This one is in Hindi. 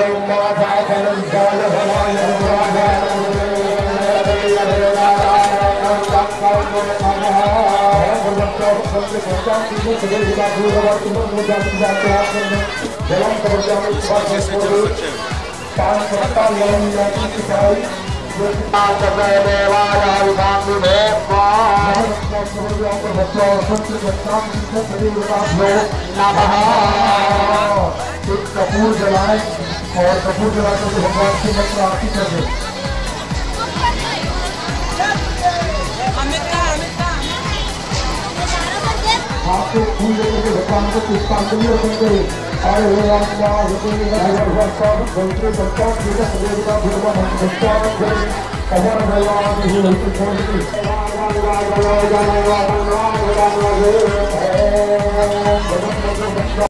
कपूर जलाएं और कपूर जलाकर भगवान की मंत्र आरती कर दें। आपको फूल लेकर के भगवान को पुष्पांजलि अर्पण करें। अरे भगवान